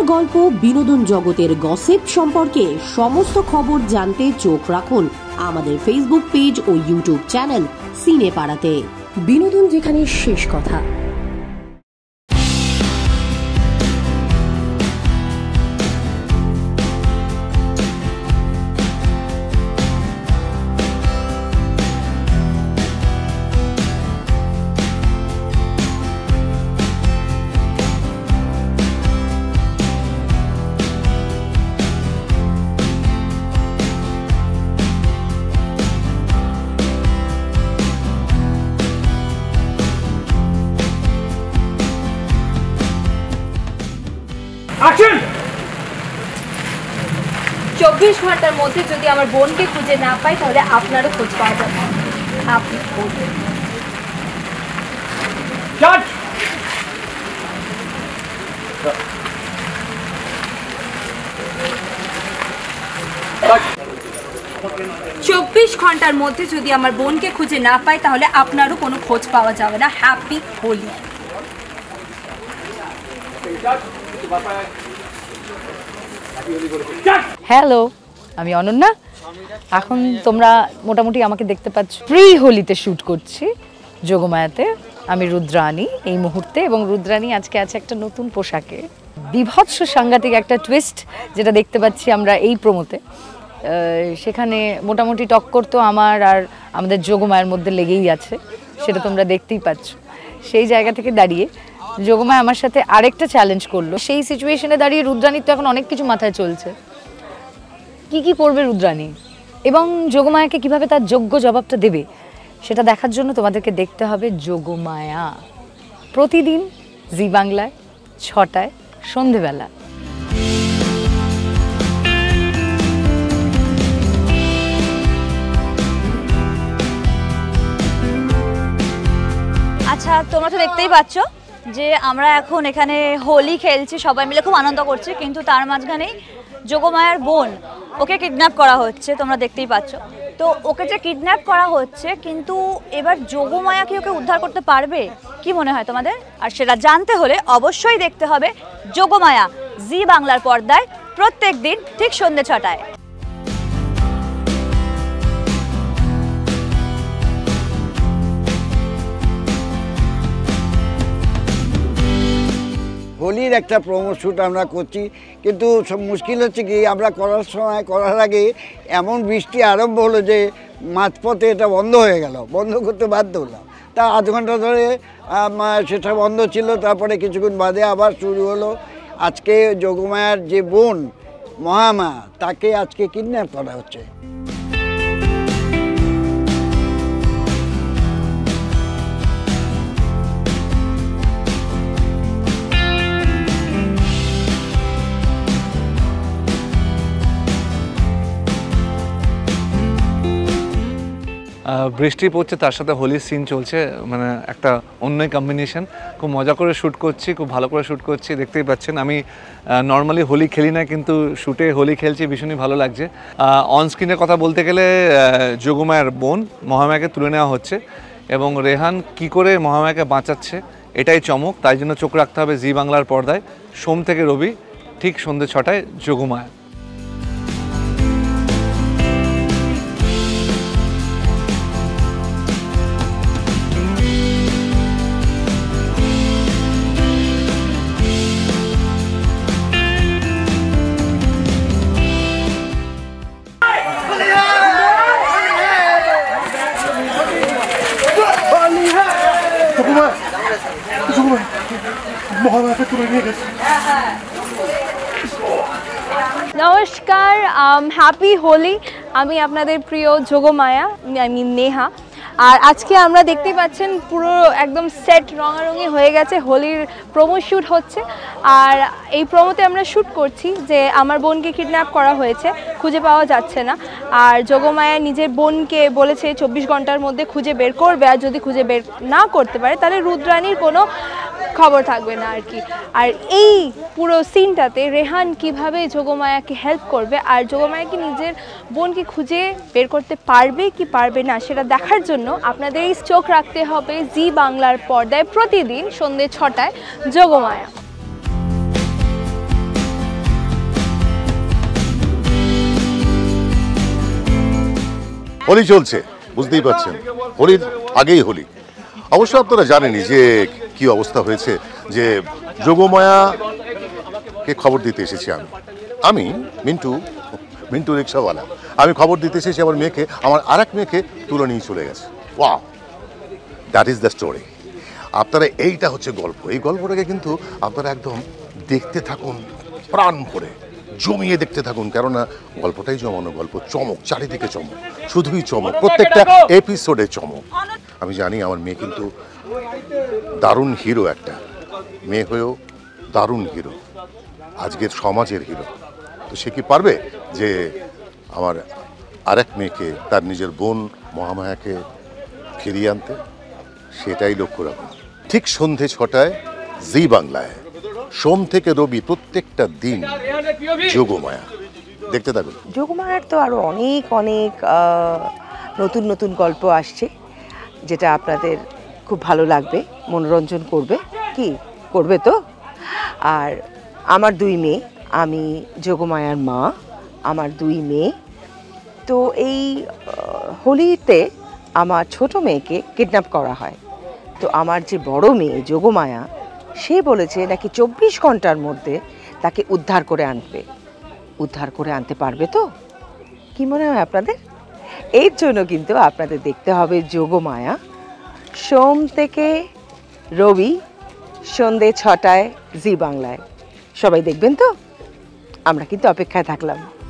সিনেমার গল্প, বিনোদন জগতের গসিপ সম্পর্কে সমস্ত খবর জানতে চোখ রাখুন আমাদের ফেসবুক পেজ ও ইউটিউব চ্যানেল সিনেপাড়াতে। বিনোদন যেখানে শেষ কথা। অ্যাকশন! 24 ঘন্টার মধ্যে যদি আমার বোনকে খুঁজে না পাই তাহলে আপনারও খোঁজ পাওয়া যাবে। আপনি বলবেন। কাট! 24 ঘন্টার মধ্যে যদি আমার বোনকে খুঁজে না পাই তাহলে আপনারও কোনো খোঁজ পাওয়া যাবে না। হ্যাপি হোলি। হ্যালো, আমি অনন্যা। এখন তোমরা মোটামুটি আমাকে দেখতে পাচ্ছ প্রি হোলিতে শ্যুট করছি যোগমায়াতে। আমি রুদ্রাণী এই মুহূর্তে, এবং রুদ্রাণী আজকে আছে একটা নতুন পোশাকে। বিভৎস সাংঘাতিক একটা টুইস্ট যেটা দেখতে পাচ্ছি আমরা এই প্রোমোতে। সেখানে মোটামুটি টক্কর তো আমার আর আমাদের যোগমায়ের মধ্যে লেগেই আছে, সেটা তোমরা দেখতেই পাচ্ছ। সেই জায়গা থেকে দাঁড়িয়ে যোগমায়া আমার সাথে আরেকটা চ্যালেঞ্জ করলো। সেই সিচুয়েশনে দাঁড়িয়ে রুদ্রাণীর তো এখন অনেক কিছু মাথায় চলছে, কি করবে রুদ্রাণী এবং যোগমায়াকে কিভাবে তার যোগ্য জবাবটা দেবে সেটা দেখার জন্য তোমাদেরকে দেখতে হবে যোগমায়া প্রতিদিন জি বাংলায় 6টায় সন্ধেবেলা। আচ্ছা, তোমরা তো দেখতেই পাচ্ছ যে আমরা এখন এখানে হোলি খেলছি, সবাই মিলে খুব আনন্দ করছি, কিন্তু তার মাঝখানেই যোগমায়ার বোন, ওকে কিডন্যাপ করা হচ্ছে, তোমরা দেখতেই পাচ্ছ। তো ওকে যে কিডন্যাপ করা হচ্ছে, কিন্তু এবার যোগমায়া কি ওকে উদ্ধার করতে পারবে, কি মনে হয় তোমাদের? আর সেটা জানতে হলে অবশ্যই দেখতে হবে যোগমায়া জি বাংলার পর্দায় প্রত্যেক দিন ঠিক সন্ধ্যে 6টায়। হোলির একটা প্রোমো শ্যুট আমরা করছি, কিন্তু সব মুশকিল হচ্ছে কি আমরা করার আগে এমন বৃষ্টি আরম্ভ হলো যে মাঝপথে এটা বন্ধ হয়ে গেল, বন্ধ করতে বাধ্য হলাম। তা আধ ঘন্টা ধরে সেটা বন্ধ ছিল, তারপরে কিছুক্ষণ বাদে আবার শুরু হলো। আজকে যোগমায়ার যে বোন মহামা, তাকে আজকে কিডন্যাপ করা হচ্ছে। বৃষ্টি পড়ছে, তার সাথে হোলির সিন চলছে, মানে একটা অন্যই কম্বিনেশন। খুব মজা করে শ্যুট করছি, খুব ভালো করে শ্যুট করছি, দেখতেই পাচ্ছেন। আমি নর্মালি হোলি খেলি না, কিন্তু শ্যুটে হোলি খেলছি, ভীষণই ভালো লাগছে। অন স্ক্রিনের কথা বলতে গেলে যোগমায়ার বোন মহামায়াকে তুলে নেওয়া হচ্ছে, এবং রেহান কি করে মহামায়াকে বাঁচাচ্ছে এটাই চমক। তাই জন্য চোখ রাখতে হবে জি বাংলার পর্দায় সোম থেকে রবি ঠিক সন্ধ্যে 6টায় যোগমায়া। নমস্কার, হ্যাপি হোলি। আমি আপনাদের প্রিয় যোগমায়া, আমি নেহা। আর আজকে আমরা দেখতেই পাচ্ছেন পুরো একদম সেট রঙারঙি হয়ে গেছে, হোলির প্রোমো শ্যুট হচ্ছে। আর এই প্রোমোতে আমরা শ্যুট করছি যে আমার বোনকে কিডন্যাপ করা হয়েছে, খুঁজে পাওয়া যাচ্ছে না। আর যোগমায়া নিজের বোনকে বলেছে 24 ঘন্টার মধ্যে খুঁজে বের করবে, আর যদি খুঁজে বের না করতে পারে তাহলে রুদ্রাণীর কোনো খবর থাকবে না আর কি। আর এই পুরো সিনটাতে রেহান কিভাবে যোগমায়াকে হেল্প করবে, আর যোগমায়া কি নিজের বোনকে খুঁজে বের করতে পারবে কি পারবে না সেটা দেখার জন্য আপনাদের এই চোখ রাখতে হবে জি বাংলার পর্দায় প্রতিদিন সন্ধ্যে 6টায় যোগমায়া। হোলি চলছে, বুঝতেই পারছেন, হোলির আগেই হোলি। অবশ্য আপনারা জানেনই যে কি অবস্থা হয়েছে, যে যোগমায়াকে খবর দিতে এসেছি আমি মিন্টু রিক্সাওয়ালা। আমি খবর দিতে এসেছি আমার মেয়েকে, আমার আরেক মেয়েকে তুলে নিয়ে চলে গেছে। Wow, that is the story. আপনারা এইটা হচ্ছে গল্প। এই গল্পটাকে কিন্তু আপনারা একদম দেখতে থাকুন, প্রাণ ভরে জমিয়ে দেখতে থাকুন, কেননা গল্পটাই জমানো গল্প। চমক, চারিদিকে চমক, শুধুই চমক, প্রত্যেকটা এপিসোডে চমক। আমি জানি আমার মেয়ে কিন্তু দারুণ হিরো, একটা মেয়ে হয়েও দারুণ হিরো, আজকের সমাজের হিরো। তো সে কি পারবে যে আমার আরেক মেয়েকে, তার নিজের বোন মহামায়াকে ফিরিয়ে আনতে? সেটাই লক্ষ্য রাখুন। ঠিক সন্ধে 6টায় জি বাংলায়, সোম থেকে রবি প্রত্যেকটা দিন যোগমায়া। দেখতে থাকুন। যোগমায়ার তো আরও অনেক অনেক নতুন নতুন গল্প আসছে, যেটা আপনাদের খুব ভালো লাগবে, মনোরঞ্জন করবে। কি করবে তো? আর আমার 2 মেয়ে, আমি যোগমায়ার মা, আমার 2 মেয়ে। তো এই হোলিতে আমার ছোট মেয়েকে কিডন্যাপ করা হয়। তো আমার যে বড় মেয়ে যোগমায়া, সে বলেছে নাকি 24 ঘন্টার মধ্যে তাকে উদ্ধার করে আনতে পারবে। তো কি মনে হয় আপনাদের? এর জন্য কিন্তু আপনাদের দেখতে হবে যোগমায়া, সোম থেকে রবি সন্ধে 6টায় জি বাংলায়। সবাই দেখবেন তো? আমরা কিন্তু অপেক্ষায় থাকলাম।